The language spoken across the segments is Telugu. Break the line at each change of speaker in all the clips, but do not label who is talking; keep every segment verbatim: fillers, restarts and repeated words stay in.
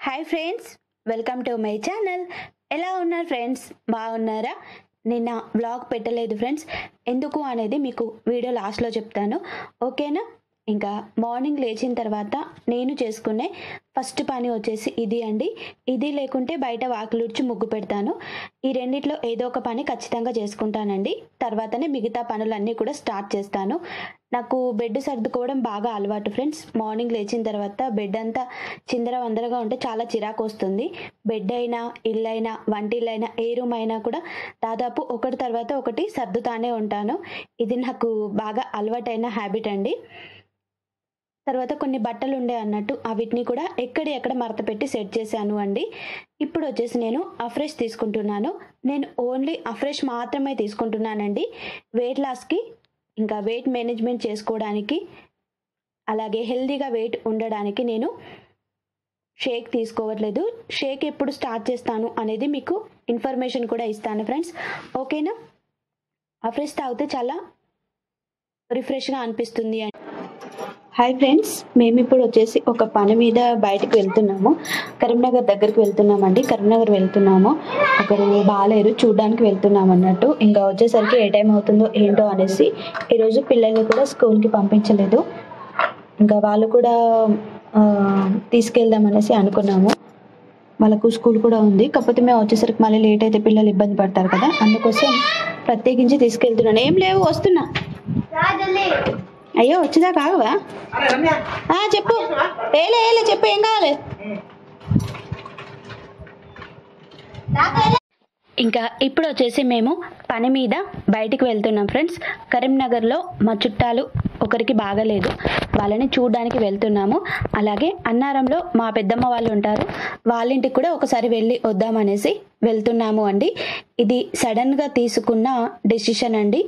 Hi friends, welcome to my channel. ఎలా ఉన్నారు ఫ్రెండ్స్? బాగున్నారా? నిన్న వ్లాగ్ పెట్టలేదు ఫ్రెండ్స్. ఎందుకు అనేది మీకు వీడియో లాస్ట్లో చెప్తాను, ఓకేనా? ఇంకా మార్నింగ్ లేచిన తర్వాత నేను చేసుకునే ఫస్ట్ పని వచ్చేసి ఇది అండి. ఇది లేకుంటే బయట వాకిలుడ్చి ముగ్గు పెడతాను. ఈ రెండిట్లో ఏదో ఒక పని ఖచ్చితంగా చేసుకుంటానండి. తర్వాతనే మిగతా పనులన్నీ కూడా స్టార్ట్ చేస్తాను. నాకు బెడ్ సర్దుకోవడం బాగా అలవాటు ఫ్రెండ్స్. మార్నింగ్ లేచిన తర్వాత బెడ్ అంతా చిందర వందరగా ఉంటే చాలా చిరాకు వస్తుంది. బెడ్ అయినా, ఇల్లు అయినా, వంటిల్లు అయినా, ఏ రూమ్ అయినా కూడా దాదాపు ఒకటి తర్వాత ఒకటి సర్దుతానే ఉంటాను. ఇది నాకు బాగా అలవాటైన హ్యాబిట్ అండి. తర్వాత కొన్ని బట్టలు ఉండే అన్నట్టు వీటిని కూడా ఎక్కడి ఎక్కడ మడత పెట్టి సెట్ చేశాను అండి. ఇప్పుడు వచ్చేసి నేను అఫ్రెష్ తీసుకుంటున్నాను. నేను ఓన్లీ అఫ్రెష్ మాత్రమే తీసుకుంటున్నానండి. వెయిట్ లాస్కి, ఇంకా వెయిట్ మేనేజ్మెంట్ చేసుకోవడానికి, అలాగే హెల్తీగా వెయిట్ ఉండడానికి నేను షేక్ తీసుకోవట్లేదు. షేక్ ఎప్పుడు స్టార్ట్ చేస్తాను అనేది మీకు ఇన్ఫర్మేషన్ కూడా ఇస్తాను ఫ్రెండ్స్, ఓకేనా? అఫ్రెష్ తాగితే చాలా రిఫ్రెష్గా అనిపిస్తుంది. హాయ్ ఫ్రెండ్స్, మేము ఇప్పుడు వచ్చేసి ఒక పని మీద బయటకు వెళ్తున్నాము. కరీంనగర్ దగ్గరికి వెళ్తున్నామండి. కరీంనగర్ వెళ్తున్నాము, ఒకరు బాగాలేరు, చూడడానికి వెళ్తున్నాం అన్నట్టు. ఇంకా వచ్చేసరికి ఏ టైం అవుతుందో ఏంటో అనేసి ఈరోజు పిల్లల్ని కూడా స్కూల్కి పంపించలేదు. ఇంకా వాళ్ళు కూడా తీసుకెళ్దాం అనేసి అనుకున్నాము. వాళ్ళకు స్కూల్ కూడా ఉంది, కాకపోతే మేము వచ్చేసరికి మళ్ళీ లేట్ అయితే పిల్లలు ఇబ్బంది పడతారు కదా, అందుకోసం ప్రత్యేకించి తీసుకెళ్తున్నాను. ఏం లేవు, వస్తున్నా. అయ్యో వచ్చిందా? కావా? చెప్పు. ఏలే ఏలే చెప్పు, ఏం కావాలి? ఇంకా ఇప్పుడు వచ్చేసి మేము పని మీద బయటికి వెళ్తున్నాం ఫ్రెండ్స్. కరీంనగర్లో మా చుట్టాలు ఒకరికి బాగలేదు, వాళ్ళని చూడడానికి వెళ్తున్నాము. అలాగే అన్నారంలో మా పెద్దమ్మ వాళ్ళు ఉంటారు, వాళ్ళ ఇంటికి కూడా ఒకసారి వెళ్ళి వద్దామనేసి వెళ్తున్నాము అండి. ఇది సడన్గా తీసుకున్న డెసిషన్ అండి.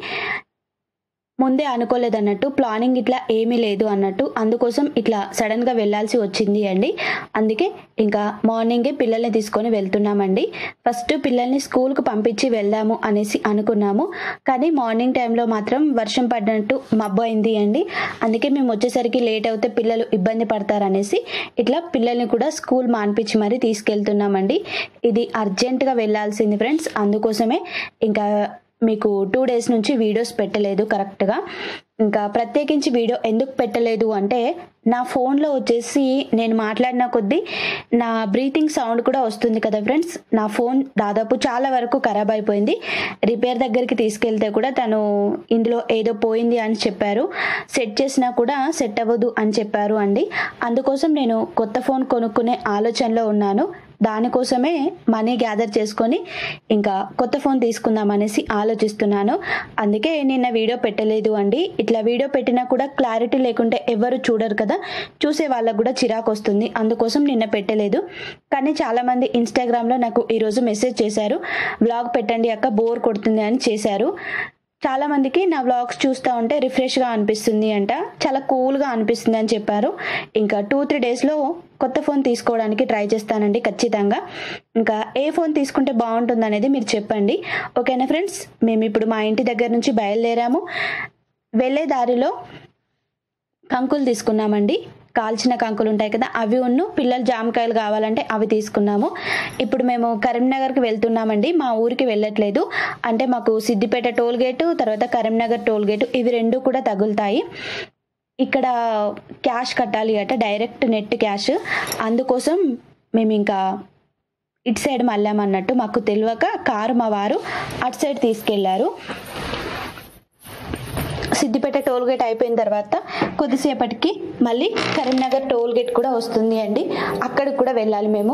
ముందే అనుకోలేదు అన్నట్టు, ప్లానింగ్ ఇట్లా ఏమీ లేదు అన్నట్టు, అందుకోసం ఇట్లా సడన్గా వెళ్ళాల్సి వచ్చింది అండి. అందుకే ఇంకా మార్నింగే పిల్లల్ని తీసుకొని వెళ్తున్నామండి. ఫస్ట్ పిల్లల్ని స్కూల్కి పంపించి వెళ్దాము అనేసి అనుకున్నాము, కానీ మార్నింగ్ టైంలో మాత్రం వర్షం పడినట్టు మబ్బు అయింది అండి. అందుకే మేము వచ్చేసరికి లేట్ అవుతే పిల్లలు ఇబ్బంది పడతారనేసి ఇట్లా పిల్లల్ని కూడా స్కూల్ మాన్పించి మరీ తీసుకెళ్తున్నామండి. ఇది అర్జెంటుగా వెళ్ళాల్సింది ఫ్రెండ్స్, అందుకోసమే ఇంకా మీకు టూ డేస్ నుంచి వీడియోస్ పెట్టలేదు కరెక్ట్గా. ఇంకా ప్రత్యేకించి వీడియో ఎందుకు పెట్టలేదు అంటే, నా ఫోన్లో వచ్చేసి నేను మాట్లాడిన కొద్దీ నా బ్రీతింగ్ సౌండ్ కూడా వస్తుంది కదా ఫ్రెండ్స్. నా ఫోన్ దాదాపు చాలా వరకు ఖరాబ్ అయిపోయింది. రిపేర్ దగ్గరికి తీసుకెళ్తే కూడా తను ఇందులో ఏదో పోయింది అని చెప్పారు. సెట్ చేసినా కూడా సెట్ అవ్వదు అని చెప్పారు అండి. అందుకోసం నేను కొత్త ఫోన్ కొనుక్కునే ఆలోచనలో ఉన్నాను. దానికోసమే మనీ గ్యాదర్ చేసుకొని ఇంకా కొత్త ఫోన్ తీసుకుందాం అనేసి ఆలోచిస్తున్నాను. అందుకే నిన్న వీడియో పెట్టలేదు అండి. ఇట్లా వీడియో పెట్టినా కూడా క్లారిటీ లేకుంటే ఎవరు చూడరు కదా, చూసే వాళ్ళకు కూడా చిరాకు వస్తుంది. అందుకోసం నిన్న పెట్టలేదు. కానీ చాలామంది ఇన్స్టాగ్రామ్లో నాకు ఈరోజు మెసేజ్ చేశారు, వ్లాగ్ పెట్టండి అక్క, బోర్ కొడుతుంది అని చేశారు. చాలా మందికి నా వ్లాగ్స్ చూస్తూ ఉంటే రిఫ్రెష్గా అనిపిస్తుంది అంట, చాలా కూల్గా అనిపిస్తుంది అని చెప్పారు. ఇంకా టూ త్రీ డేస్లో కొత్త ఫోన్ తీసుకోవడానికి ట్రై చేస్తానండి ఖచ్చితంగా. ఇంకా ఏ ఫోన్ తీసుకుంటే బాగుంటుంది అనేది మీరు చెప్పండి, ఓకేనా ఫ్రెండ్స్? మేము ఇప్పుడు మా ఇంటి దగ్గర నుంచి బయలుదేరాము. వెళ్ళే దారిలో కంకులు తీసుకున్నామండి, కాల్చిన కంకులు ఉంటాయి కదా, అవి ఉన్ను పిల్లలు జామకాయలు కావాలంటే అవి తీసుకున్నాము. ఇప్పుడు మేము కరీంనగర్కి వెళ్తున్నామండి, మా ఊరికి వెళ్ళట్లేదు. అంటే మాకు సిద్దిపేట టోల్ గేటు, తర్వాత కరీంనగర్ టోల్ గేటు, ఇవి రెండు కూడా తగులుతాయి. ఇక్కడ క్యాష్ కట్టాలి అట, డైరెక్ట్ నెట్ క్యాష్. అందుకోసం మేము ఇంకా ఇటు సైడ్ మళ్ళామన్నట్టు, మాకు తెలియక కారు మా వారు అటు సైడ్ తీసుకెళ్లారు. సిద్దిపేట టోల్ గేట్ అయిపోయిన తర్వాత కొద్దిసేపటికి మళ్ళీ కరీంనగర్ టోల్ గేట్ కూడా వస్తుంది అండి, అక్కడికి కూడా వెళ్ళాలి మేము.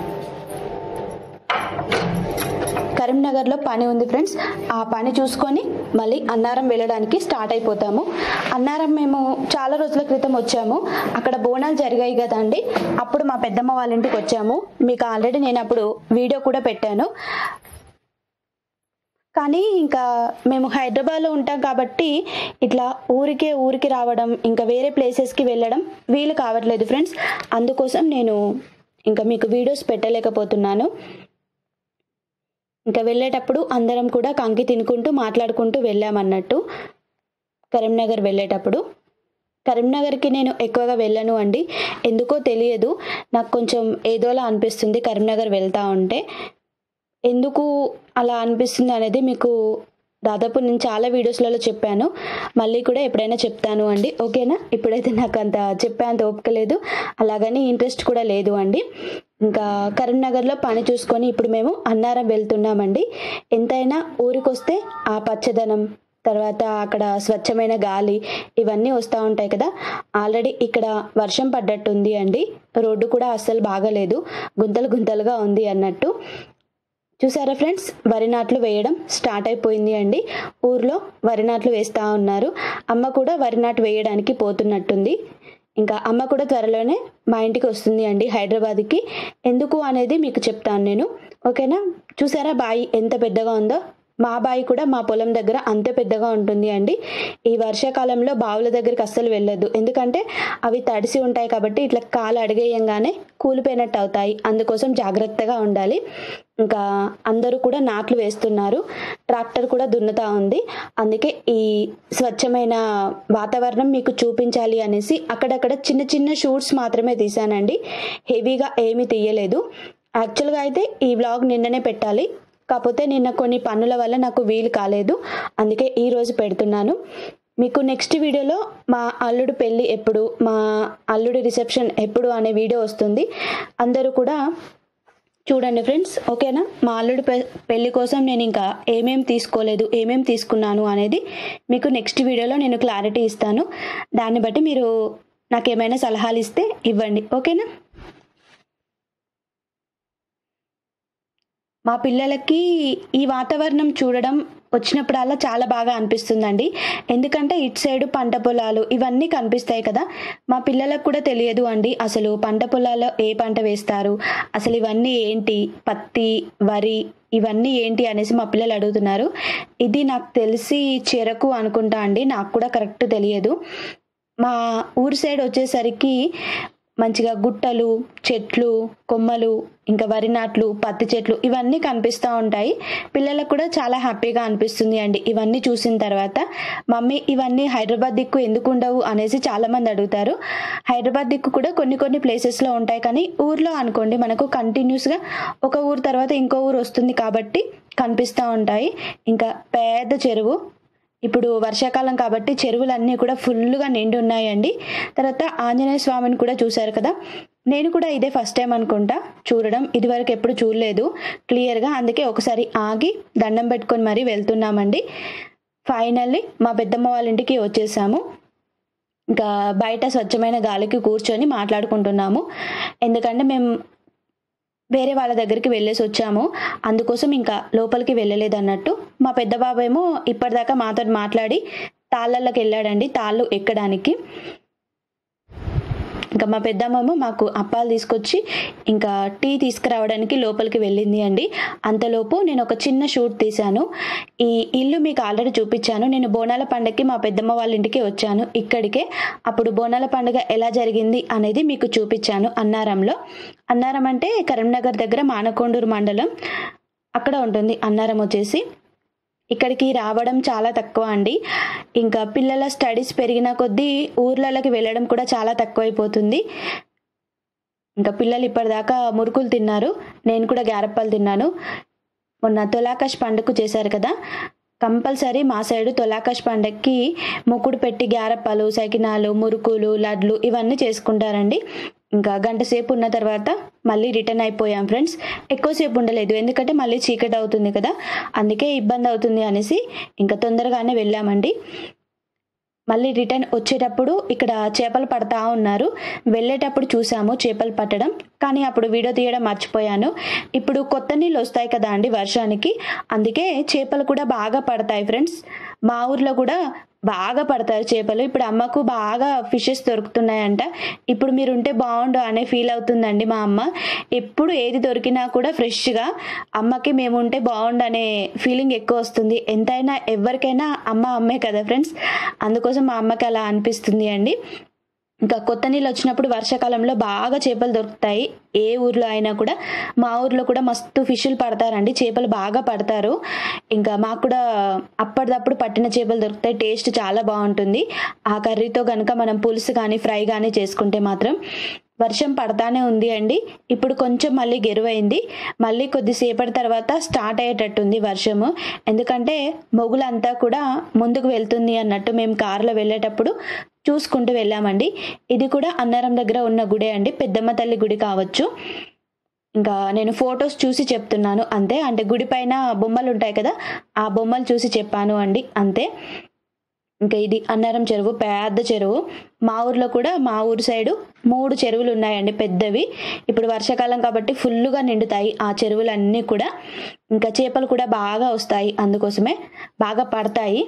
కరీంనగర్లో పని ఉంది ఫ్రెండ్స్, ఆ పని చూసుకొని మళ్ళీ అన్నారం వెళ్ళడానికి స్టార్ట్ అయిపోతాము. అన్నారం మేము చాలా రోజుల క్రితం వచ్చాము, అక్కడ బోనాలు జరిగాయి కదా అండి, అప్పుడు మా పెద్దమ్మ వాళ్ళ ఇంటికి వచ్చాము. మీకు ఆల్రెడీ నేను అప్పుడు వీడియో కూడా పెట్టాను. కానీ ఇంకా మేము హైదరాబాద్లో ఉంటాం కాబట్టి ఇట్లా ఊరికే ఊరికి రావడం, ఇంకా వేరే ప్లేసెస్కి వెళ్ళడం వీలు కావట్లేదు ఫ్రెండ్స్. అందుకోసం నేను ఇంకా మీకు వీడియోస్ పెట్టలేకపోతున్నాను. ఇంకా వెళ్ళేటప్పుడు అందరం కూడా కంకి తినుకుంటూ మాట్లాడుకుంటూ వెళ్ళామన్నట్టు కరీంనగర్ వెళ్ళేటప్పుడు. కరీంనగర్కి నేను ఎక్కువగా వెళ్ళను అండి, ఎందుకో తెలియదు, నాకు కొంచెం ఏదోలా అనిపిస్తుంది కరీంనగర్ వెళ్తా ఉంటే. ఎందుకు అలా అనిపిస్తుంది అనేది మీకు దాదాపు నేను చాలా వీడియోస్లలో చెప్పాను, మళ్ళీ కూడా ఎప్పుడైనా చెప్తాను అండి, ఓకేనా. ఇప్పుడైతే నాకు అంత చెప్పేంత ఓపిక లేదు, అలాగని ఇంట్రెస్ట్ కూడా లేదు అండి. ఇంకా కరీంనగర్లో పని చూసుకొని ఇప్పుడు మేము అన్నారం వెళ్తున్నామండి. ఎంతైనా ఊరికొస్తే ఆ పచ్చదనం, తర్వాత అక్కడ స్వచ్ఛమైన గాలి ఇవన్నీ వస్తూ ఉంటాయి కదా. ఆల్రెడీ ఇక్కడ వర్షం పడ్డట్టుంది అండి, రోడ్డు కూడా అస్సలు బాగాలేదు, గుంతలు గుంతలుగా ఉంది అన్నట్టు. చూసారా ఫ్రెండ్స్, వరి నాట్లు వేయడం స్టార్ట్ అయిపోయింది అండి. ఊర్లో వరి నాట్లు వేస్తూ ఉన్నారు. అమ్మ కూడా వరి నాటు వేయడానికి పోతున్నట్టుంది. ఇంకా అమ్మ కూడా త్వరలోనే మా ఇంటికి వస్తుంది అండి, హైదరాబాద్కి. ఎందుకు అనేది మీకు చెప్తాను నేను, ఓకేనా. చూసారా బాయి ఎంత పెద్దగా ఉందో. మా బావి కూడా మా పొలం దగ్గర అంతే పెద్దగా ఉంటుంది అండి. ఈ వర్షాకాలంలో బావుల దగ్గరికి అస్సలు వెళ్ళొద్దు, ఎందుకంటే అవి తడిసి ఉంటాయి కాబట్టి ఇట్లా కాలు అడిగేయంగానే కూలిపోయినట్టు అవుతాయి, అందుకోసం జాగ్రత్తగా ఉండాలి. ఇంకా అందరూ కూడా నాట్లు వేస్తున్నారు, ట్రాక్టర్ కూడా దున్నుతా ఉంది. అందుకే ఈ స్వచ్ఛమైన వాతావరణం మీకు చూపించాలి అనేసి అక్కడక్కడ చిన్న చిన్న షూట్స్ మాత్రమే తీసానండి, హెవీగా ఏమీ తీయలేదు. యాక్చువల్గా అయితే ఈ వ్లాగ్ నిన్ననే పెట్టాలి, కాకపోతే నిన్న కొన్ని పనుల వల్ల నాకు వీలు కాలేదు, అందుకే ఈరోజు పెడుతున్నాను. మీకు నెక్స్ట్ వీడియోలో మా అల్లుడు పెళ్ళి ఎప్పుడు, మా అల్లుడి రిసెప్షన్ ఎప్పుడు అనే వీడియో వస్తుంది, అందరూ కూడా చూడండి ఫ్రెండ్స్, ఓకేనా. మా అల్లుడి పె పెళ్ళి కోసం నేను ఇంకా ఏమేమి తీసుకోలేదు, ఏమేమి తీసుకున్నాను అనేది మీకు నెక్స్ట్ వీడియోలో నేను క్లారిటీ ఇస్తాను. దాన్ని బట్టి మీరు నాకు ఏమైనా సలహాలు ఇస్తే ఇవ్వండి, ఓకేనా. మా పిల్లలకి ఈ వాతావరణం చూడడం వచ్చినప్పుడల్లా చాలా బాగా అనిపిస్తుందండి, ఎందుకంటే ఇటు సైడు పంట పొలాలు ఇవన్నీ కనిపిస్తాయి కదా. మా పిల్లలకు కూడా తెలియదు అండి అసలు పంట పొలాల్లో ఏ పంట వేస్తారు, అసలు ఇవన్నీ ఏంటి, పత్తి, వరి ఇవన్నీ ఏంటి అనేసి మా పిల్లలు అడుగుతున్నారు. ఇది నాకు తెలిసి చెరకు అనుకుంటా అండి, నాకు కూడా కరెక్ట్ తెలియదు. మా ఊరు సైడ్ వచ్చేసరికి మంచిగా గుట్టలు, చెట్లు, కొమ్మలు, ఇంకా వరి నాట్లు, పత్తి చెట్లు ఇవన్నీ కనిపిస్తూ ఉంటాయి. పిల్లలకు కూడా చాలా హ్యాపీగా అనిపిస్తుంది అండి ఇవన్నీ చూసిన తర్వాత. మమ్మీ ఇవన్నీ హైదరాబాద్ దిక్కు ఎందుకు ఉండవు అనేసి చాలామంది అడుగుతారు. హైదరాబాద్ దిక్కు కూడా కొన్ని కొన్ని ప్లేసెస్లో ఉంటాయి, కానీ ఊర్లో అనుకోండి మనకు కంటిన్యూస్గా ఒక ఊరు తర్వాత ఇంకో ఊరు వస్తుంది కాబట్టి కనిపిస్తూ ఉంటాయి. ఇంకా పెద్ద చెరువు, ఇప్పుడు వర్షాకాలం కాబట్టి చెరువులన్నీ కూడా ఫుల్గా నిండి ఉన్నాయండి. తర్వాత ఆంజనేయ స్వామిని కూడా చూశారు కదా, నేను కూడా ఇదే ఫస్ట్ టైం అనుకుంటా చూడడం, ఇదివరకు ఎప్పుడు చూడలేదు క్లియర్గా, అందుకే ఒకసారి ఆగి దండం పెట్టుకొని మరీ వెళ్తున్నామండి. ఫైనల్లీ మా పెద్దమ్మ వాళ్ళ ఇంటికి వచ్చేసాము. ఇంకా బయట స్వచ్ఛమైన గాలికి కూర్చొని మాట్లాడుకుంటున్నాము, ఎందుకంటే మేము వేరే వాళ్ళ దగ్గరికి వెళ్ళేసి వచ్చాము, అందుకోసం ఇంకా లోపలికి వెళ్ళలేదు అన్నట్టు. మా పెద్ద బాబేమో ఇప్పటిదాకా మాతో మాట్లాడి తాళ్ళకి వెళ్ళాడండి, తాళ్ళు ఎక్కడానికి. ఇంకా మా పెద్దమ్మేమో మాకు అప్పాలు తీసుకొచ్చి ఇంకా టీ తీసుకురావడానికి లోపలికి వెళ్ళింది అండి. అంతలోపు నేను ఒక చిన్న షూట్ తీశాను. ఈ ఇల్లు మీకు ఆల్రెడీ చూపించాను, నేను బోనాల పండుగకి మా పెద్దమ్మ వాళ్ళ ఇంటికి వచ్చాను ఇక్కడికే. అప్పుడు బోనాల పండుగ ఎలా జరిగింది అనేది మీకు చూపించాను అన్నారంలో. అన్నారం అంటే కరీంనగర్ దగ్గర మానకొండూరు మండలం అక్కడ ఉంటుంది అన్నారం వచ్చేసి. ఇక్కడికి రావడం చాలా తక్కువ అండి, ఇంకా పిల్లల స్టడీస్ పెరిగిన కొద్దీ ఊర్లలోకి వెళ్ళడం కూడా చాలా తక్కువైపోతుంది. ఇంకా పిల్లలు ఇప్పటిదాకా మురుకులు తిన్నారు, నేను కూడా గారెప్పలు తిన్నాను. మొన్న తొలాకాష్ పండుగ చేశారు కదా, కంపల్సరీ మా సైడు తొలాకాష్ పండుగకి ముక్కుడు పెట్టి గారెప్పలు, సకినాలు, మురుకులు, లడ్లు ఇవన్నీ చేసుకుంటారండి. ఇంకా గంట సేపు ఉన్న తర్వాత మళ్ళీ రిటర్న్ అయిపోయాం ఫ్రెండ్స్. ఎక్కువసేపు ఉండలేదు, ఎందుకంటే మళ్ళీ చీకటి అవుతుంది కదా, అందుకే ఇబ్బంది అవుతుంది అనేసి ఇంకా తొందరగానే వెళ్ళామండి. మళ్ళీ రిటర్న్ వచ్చేటప్పుడు ఇక్కడ చేపలు పడతా ఉన్నారు, వెళ్ళేటప్పుడు చూసాము చేపలు పట్టడం, కానీ అప్పుడు వీడియో తీయడం మర్చిపోయాను. ఇప్పుడు కొత్త నీళ్ళు వస్తాయి కదా అండి వర్షానికి, అందుకే చేపలు కూడా బాగా పడతాయి ఫ్రెండ్స్. మా ఊర్లో కూడా బాగా పడతారు చేపలు. ఇప్పుడు అమ్మకు బాగా ఫిషెస్ దొరుకుతున్నాయంట, ఇప్పుడు మీరు ఉంటే బాగుండు అనే ఫీల్ అవుతుందండి మా అమ్మ. ఎప్పుడు ఏది దొరికినా కూడా ఫ్రెష్గా అమ్మకి మేము ఉంటే బాగుండు అనే ఫీలింగ్ ఎక్కువ వస్తుంది. ఎంతైనా ఎవరికైనా అమ్మ అమ్మే కదా ఫ్రెండ్స్, అందుకోసం మా అమ్మకి అలా అనిపిస్తుంది అండి. ఇంకా కొత్త నీళ్ళు వచ్చినప్పుడు వర్షాకాలంలో బాగా చేపలు దొరుకుతాయి ఏ ఊర్లో అయినా కూడా. మా ఊర్లో కూడా మస్తు ఫిష్లు పడతారండి, చేపలు బాగా పడతారు. ఇంకా మాకు కూడా అప్పటిదప్పుడు పట్టిన చేపలు దొరుకుతాయి, టేస్ట్ చాలా బాగుంటుంది. ఆ కర్రీతో కనుక మనం పులుసు కానీ ఫ్రై కానీ చేసుకుంటే మాత్రం. వర్షం పడతానే ఉంది అండి, ఇప్పుడు కొంచెం మళ్ళీ గెరువైంది, మళ్ళీ కొద్దిసేపటి తర్వాత స్టార్ట్ అయ్యేటట్టుంది వర్షము. ఎందుకంటే మొగులంతా కూడా ముందుకు వెళ్తుంది అన్నట్టు మేము కారులో వెళ్ళేటప్పుడు చూసుకుంటూ వెళ్ళామండి. ఇది కూడా అన్నారం దగ్గర ఉన్న గుడే అండి, పెద్దమ్మ తల్లి గుడి కావచ్చు. ఇంకా నేను ఫొటోస్ చూసి చెప్తున్నాను అంతే, అంటే గుడి పైన బొమ్మలు ఉంటాయి కదా, ఆ బొమ్మలు చూసి చెప్పాను అండి అంతే. ఇంకా ఇది అన్నారం చెరువు, పెద్ద చెరువు. మా ఊర్లో కూడా మా ఊరు సైడు మూడు చెరువులు ఉన్నాయండి పెద్దవి. ఇప్పుడు వర్షాకాలం కాబట్టి ఫుల్గా నిండుతాయి ఆ చెరువులన్నీ కూడా. ఇంకా చేపలు కూడా బాగా వస్తాయి, అందుకోసమే బాగా పడతాయి.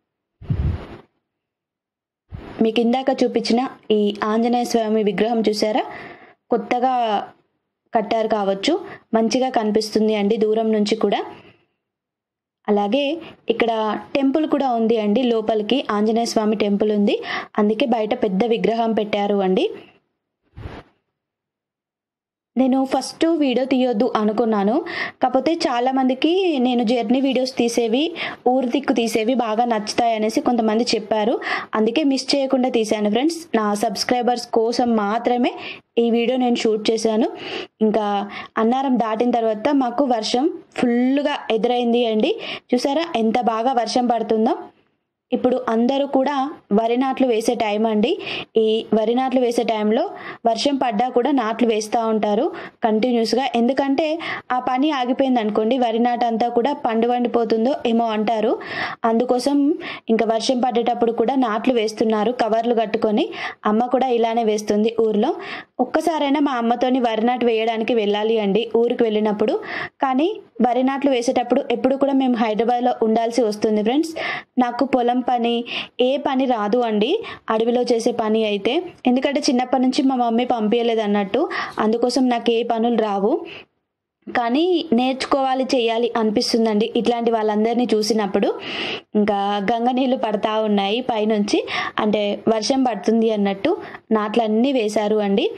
మీకు ఇందాక చూపించిన ఈ ఆంజనేయ స్వామి విగ్రహం చూసారా, కొత్తగా కట్టారు కావచ్చు, మంచిగా కనిపిస్తుంది అండి దూరం నుంచి కూడా. అలాగే ఇక్కడ టెంపుల్ కూడా ఉంది అండి, లోపలికి ఆంజనేయ స్వామి టెంపుల్ ఉంది, అందుకే బయట పెద్ద విగ్రహం పెట్టారు అండి. నేను ఫస్ట్ వీడియో తీయొద్దు అనుకున్నాను, కాకపోతే చాలామందికి నేను జర్నీ వీడియోస్ తీసేవి, ఊరు దిక్కు తీసేవి బాగా నచ్చుతాయి అనేసి కొంతమంది చెప్పారు, అందుకే మిస్ చేయకుండా తీశాను ఫ్రెండ్స్. నా సబ్స్క్రైబర్స్ కోసం మాత్రమే ఈ వీడియో నేను షూట్ చేశాను. ఇంకా అన్నారం దాటిన తర్వాత మాకు వర్షం ఫుల్గా ఎదురైంది అండి. చూసారా ఎంత బాగా వర్షం పడుతుందో. ఇప్పుడు అందరూ కూడా వరి నాట్లు వేసే టైం అండి. ఈ వరి నాట్లు వేసే టైంలో వర్షం పడ్డా కూడా నాట్లు వేస్తూ ఉంటారు కంటిన్యూస్గా. ఎందుకంటే ఆ పని ఆగిపోయింది అనుకోండి, వరి నాటు అంతా కూడా పండు వండిపోతుందో ఏమో అంటారు. అందుకోసం ఇంకా వర్షం పడేటప్పుడు కూడా నాట్లు వేస్తున్నారు కవర్లు కట్టుకొని. అమ్మ కూడా ఇలానే వేస్తుంది ఊర్లో. ఒక్కసారైనా మా అమ్మతోని వరి నాటు వేయడానికి వెళ్ళాలి అండి ఊరికి వెళ్ళినప్పుడు. కానీ వరి నాట్లు వేసేటప్పుడు ఎప్పుడు కూడా మేము హైదరాబాద్లో ఉండాల్సి వస్తుంది ఫ్రెండ్స్. నాకు పొలం పని ఏ పని రాదు అండి అడవిలో చేసే పని అయితే, ఎందుకంటే చిన్నప్పటి నుంచి మా మమ్మీ పంపించలేదు అన్నట్టు, అందుకోసం నాకు ఏ పనులు రావు. కానీ నేర్చుకోవాలి, చేయాలి అనిపిస్తుందండి ఇట్లాంటి వాళ్ళందరినీ చూసినప్పుడు. ఇంకా గంగ నీళ్ళు పడతా ఉన్నాయి పైనుంచి, అంటే వర్షం పడుతుంది అన్నట్టు నాట్లన్నీ వేశారు అండి.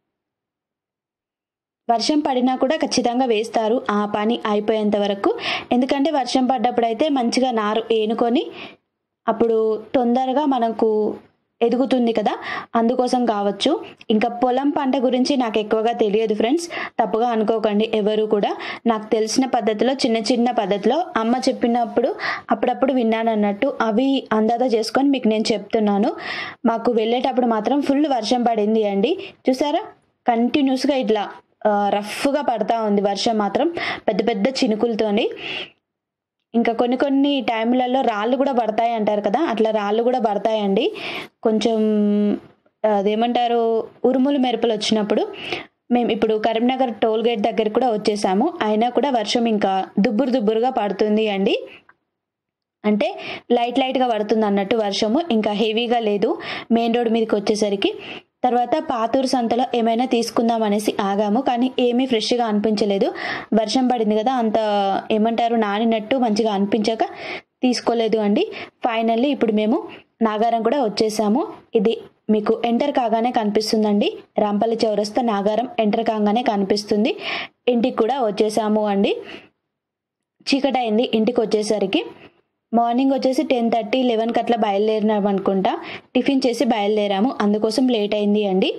వర్షం పడినా కూడా ఖచ్చితంగా వేస్తారు ఆ పని అయిపోయేంత వరకు. ఎందుకంటే వర్షం పడ్డప్పుడైతే మంచిగా నారు ఏనుకొని అప్పుడు తొందరగా మనకు ఎదుగుతుంది కదా, అందుకోసం కావచ్చు. ఇంకా పొలం పంట గురించి నాకు ఎక్కువగా తెలియదు ఫ్రెండ్స్, తప్పుగా అనుకోకండి ఎవరు కూడా. నాకు తెలిసిన పద్ధతిలో చిన్న చిన్న పద్ధతిలో అమ్మ చెప్పినప్పుడు అప్పుడప్పుడు విన్నాను అన్నట్టు, అవి అందాజ చేసుకొని మీకు నేను చెప్తున్నాను. మాకు వెళ్ళేటప్పుడు మాత్రం ఫుల్ వర్షం పడింది అండి. చూసారా కంటిన్యూస్గా ఇట్లా రఫ్గా పడతా ఉంది వర్షం మాత్రం, పెద్ద పెద్ద చినుకులతోని. ఇంకా కొన్ని కొన్ని టైంలలో రాళ్ళు కూడా పడతాయి అంటారు కదా, అట్లా రాళ్ళు కూడా పడతాయండి. కొంచెం అదేమంటారు ఉరుములు మెరుపులు వచ్చినప్పుడు. మేము ఇప్పుడు కరీంనగర్ టోల్ గేట్ దగ్గర కూడా వచ్చేసాము, అయినా కూడా వర్షం ఇంకా దుబ్బురు దుబ్బురుగా పడుతుంది అండి. అంటే లైట్ లైట్గా పడుతుంది అన్నట్టు వర్షము, ఇంకా హెవీగా లేదు మెయిన్ రోడ్ మీదకి వచ్చేసరికి. తర్వాత పాతూరు సంతలో ఏమైనా తీసుకుందాం అనేసి ఆగాము, కానీ ఏమీ ఫ్రెష్గా అనిపించలేదు. వర్షం పడింది కదా, అంత ఏమంటారు నానినట్టు మంచిగా అనిపించాక తీసుకోలేదు అండి. ఫైనల్లీ ఇప్పుడు మేము నాగారం కూడా వచ్చేసాము. ఇది మీకు ఎంటర్ కాగానే కనిపిస్తుందండి, రాంపల్లి చౌరస్తా నాగారం ఎంటర్ కాగానే కనిపిస్తుంది. ఇంటికి కూడా వచ్చేసాము అండి. చీకటి అయింది ఇంటికి వచ్చేసరికి. మార్నింగ్ వచ్చేసి టెన్ థర్టీ లెవెన్కి అట్లా బయలుదేరినాం అనుకుంటా, టిఫిన్ చేసి బయలుదేరాము, అందుకోసం లేట్ అయింది అండి.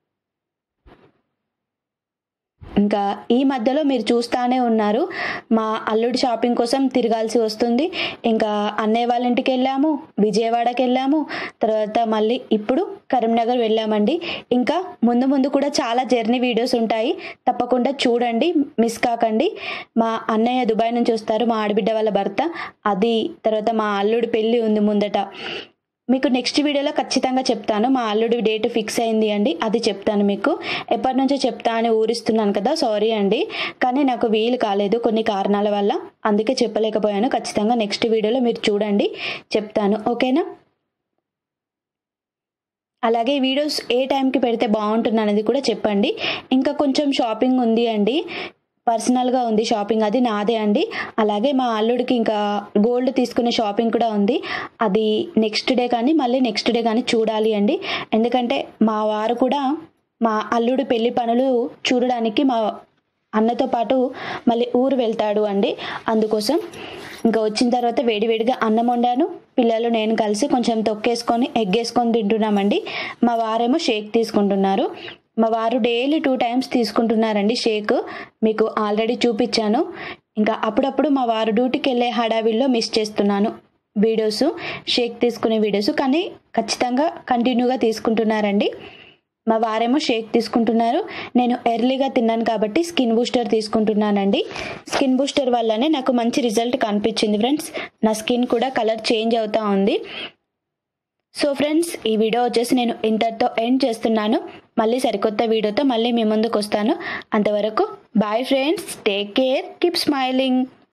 ఇంకా ఈ మధ్యలో మీరు చూస్తానే ఉన్నారు మా అల్లుడి షాపింగ్ కోసం తిరగాల్సి వస్తుంది. ఇంకా అన్నయ్య వాళ్ళ ఇంటికి వెళ్ళాము, విజయవాడకి వెళ్ళాము, తర్వాత మళ్ళీ ఇప్పుడు కరీంనగర్ వెళ్ళామండి. ఇంకా ముందు ముందు కూడా చాలా జర్నీ వీడియోస్ ఉంటాయి, తప్పకుండా చూడండి, మిస్ కాకండి. మా అన్నయ్య దుబాయ్ నుంచి వస్తారు, మా ఆడబిడ్డ వాళ్ళ భర్త, అది తర్వాత మా అల్లుడి పెళ్ళి ఉంది ముందట. మీకు నెక్స్ట్ వీడియోలో ఖచ్చితంగా చెప్తాను, మా అల్లుడి డేట్ ఫిక్స్ అయింది అండి, అది చెప్తాను మీకు. ఎప్పటి నుంచో చెప్తా అని ఊరిస్తున్నాను కదా, సారీ అండి, కానీ నాకు వీలు కాలేదు కొన్ని కారణాల వల్ల, అందుకే చెప్పలేకపోయాను. ఖచ్చితంగా నెక్స్ట్ వీడియోలో మీరు చూడండి, చెప్తాను, ఓకేనా. అలాగే వీడియోస్ ఏ టైంకి పెడితే బాగుంటుంది అనేది కూడా చెప్పండి. ఇంకా కొంచెం షాపింగ్ ఉంది అండి, పర్సనల్గా ఉంది షాపింగ్, అది నాదే అండి. అలాగే మా అల్లుడికి ఇంకా గోల్డ్ తీసుకునే షాపింగ్ కూడా ఉంది. అది నెక్స్ట్ డే కానీ మళ్ళీ నెక్స్ట్ డే కానీ చూడాలి అండి. ఎందుకంటే మా వారు కూడా మా అల్లుడు పెళ్లి పనులు చూడడానికి మా అన్నతో పాటు మళ్ళీ ఊరు వెళ్తాడు అండి. అందుకోసం ఇంకా వచ్చిన తర్వాత వేడివేడిగా అన్నం వండాను. పిల్లలు నేను కలిసి కొంచెం తొక్కేసుకొని ఎగ్గేసుకొని తింటున్నామండి. మా వారేమో షేక్ తీసుకుంటున్నారు. మా వారు డైలీ టూ టైమ్స్ తీసుకుంటున్నారండి షేక్. మీకు ఆల్రెడీ చూపించాను. ఇంకా అప్పుడప్పుడు మా వారు డ్యూటీకి వెళ్ళే హడావిల్లో మిస్ చేస్తున్నాను వీడియోస్, షేక్ తీసుకునే వీడియోస్. కానీ ఖచ్చితంగా కంటిన్యూగా తీసుకుంటున్నారండి. మా వారేమో షేక్ తీసుకుంటున్నారు. నేను ఎర్లీగా తిన్నాను కాబట్టి స్కిన్ బూస్టర్ తీసుకుంటున్నానండి. స్కిన్ బూస్టర్ వల్లనే నాకు మంచి రిజల్ట్ కనిపించింది ఫ్రెండ్స్. నా స్కిన్ కూడా కలర్ చేంజ్ అవుతూ ఉంది. సో ఫ్రెండ్స్, ఈ వీడియో వచ్చేసి నేను ఇంతటితో ఎండ్ చేస్తున్నాను. మళ్ళీ సరికొత్త వీడియోతో మళ్ళీ మీ ముందుకు వస్తాను. అంతవరకు bye friends, take care, keep smiling.